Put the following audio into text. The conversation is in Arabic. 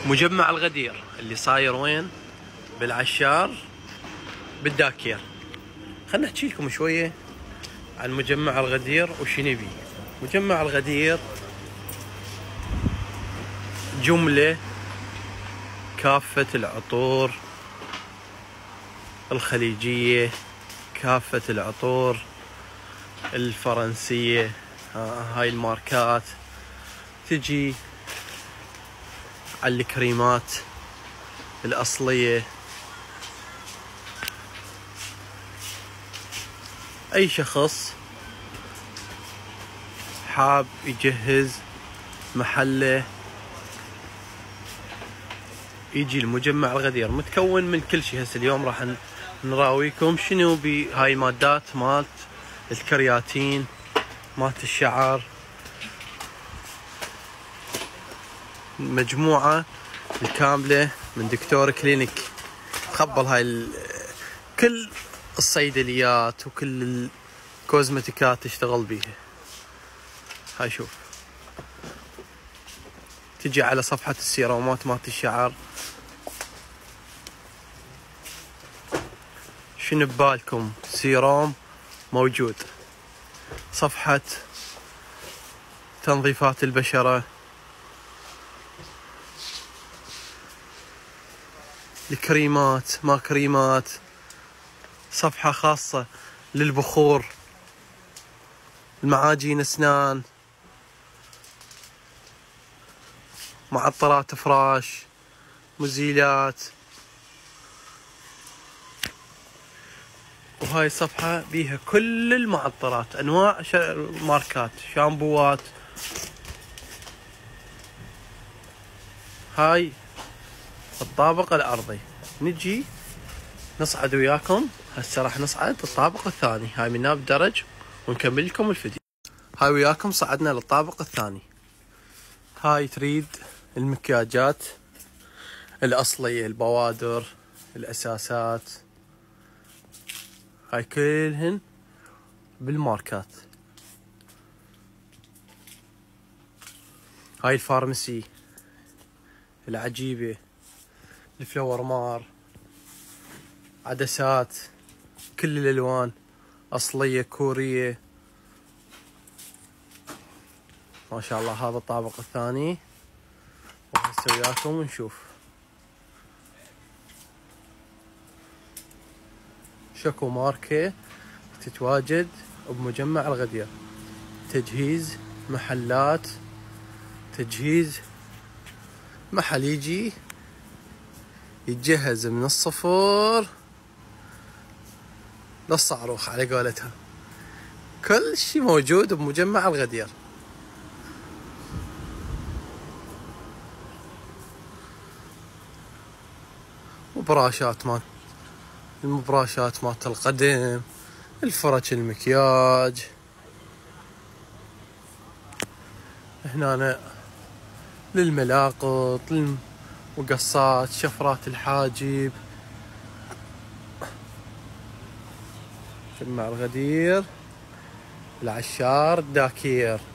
مجمع الغدير اللي صاير وين؟ بالعشار بالداكير. خلنا نحكي لكم شوية عن مجمع الغدير وش نبي. مجمع الغدير جملة كافة العطور الخليجية، كافة العطور الفرنسية، هاي الماركات تجي على الكريمات الأصلية. أي شخص حاب يجهز محله يجي المجمع الغدير، متكون من كل شيء. هسه اليوم راح نراويكم شنو بهاي المادات مالت الكرياتين، مالت الشعر، مجموعة الكاملة من دكتور كلينيك تقبل هاي كل الصيدليات وكل الكوزمتيكات تشتغل بيها. هاي شوف، تجي على صفحة السيرومات مالت الشعر، شنو ببالكم سيروم موجود. صفحة تنظيفات البشرة، الكريمات ما كريمات، صفحة خاصة للبخور، المعاجين اسنان، معطرات فراش، مزيلات. وهاي الصفحة بيها كل المعطرات، انواع ماركات، شامبوات. هاي الطابق الارضي. نجي نصعد وياكم هسه، راح نصعد الطابق الثاني. هاي من هنا بالدرج ونكمل لكم الفيديو. هاي وياكم صعدنا للطابق الثاني. هاي تريد المكياجات الأصلية، البوادر، الأساسات، هاي كلهن بالماركات. هاي الفارمسي العجيبة، الفلور مار، عدسات كل الألوان، أصلية كورية، ما شاء الله. هذا الطابق الثاني وهسه وياكم ونشوف شكو ماركة تتواجد بمجمع الغدير. تجهيز محلات، تجهيز محل يجي يتجهز من الصفر للصاروخ على قولتها. كل شي موجود بمجمع الغدير. وبراشات مال المبراشات مالت القدم، الفرش المكياج، هنا للملاقط، للمقصات، شفرات الحاجب. مجمع الغدير، العشار، الداكير.